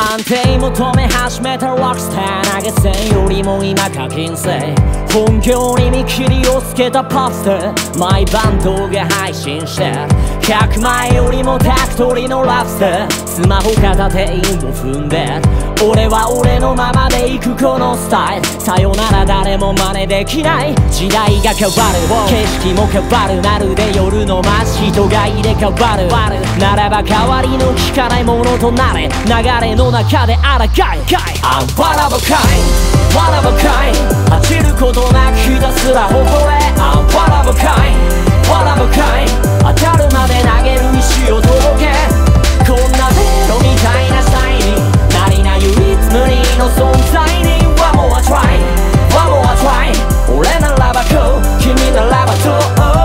安定求め始めたロックスター投げ銭よりも今課金制本業に見切りをつけたポスター毎晩動画配信して100枚よりもタクトリのラブスタースマホ片手インを踏んで俺は俺のままで行くこのスタイルさよなら誰も真似できない時代が変わる景色も変わるまるで夜の街人が入れ替わるならば代わりの効かないものとなれ流れの中であらかいI'm one of a kind one of a kind 落ちることなくひたすら誇れ I'm one of a kind one of a kind 当たるまで投げる石を届けこんなメロみたいなスタイルなりな唯一無二の存在に One more try one more try 俺ならばこう君ならばと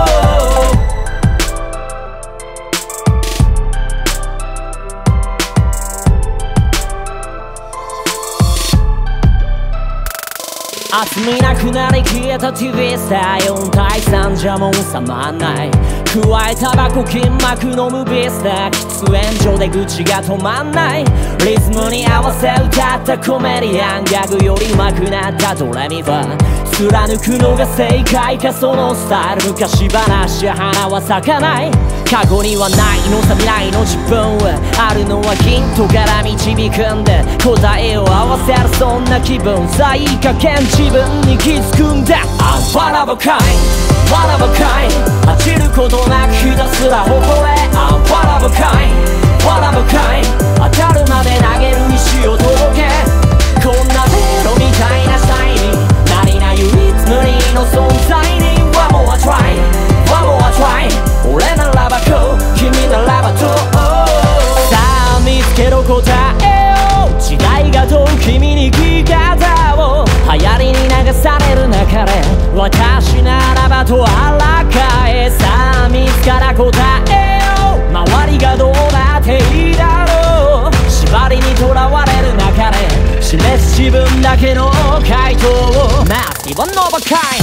集みなくなり消えた TV スター4対3じゃもう収まんない加えタバコ筋膜のムービースター喫煙所で口が止まんないリズムに合わせ歌ったコメディアンギャグより上手くなったドレミファ貫くのが正解かそのスタイル昔話じゃ花は咲かない過去にはないのさ未来の自分あるのはヒントから導くんで答えを合わせるそんな気分さいい加減自分に気づくんだ I'm one of a kind one of a kind 落ちることなくひたすら誇れ I'm one of a kind one of a kind 当たるまで投げる石を届けこんなメロみたいなスタイルなりな唯一無二の存在に One more try one more try 俺ならばこう君ならばとさあ見つけろ答えを時代が問う君に生き方を流行りに流される中で私ならばとあらかえさあ見つから答えを周りがどうなっていいだろう縛りにとらわれる中で示す自分だけの回答を Mask one of a kind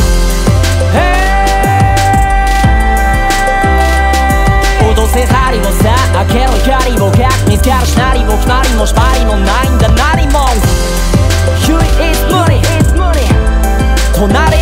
脅せ針をさ開けろ光をか見つかるシナリオ決まりも縛りもないんだ何も唯一無二隣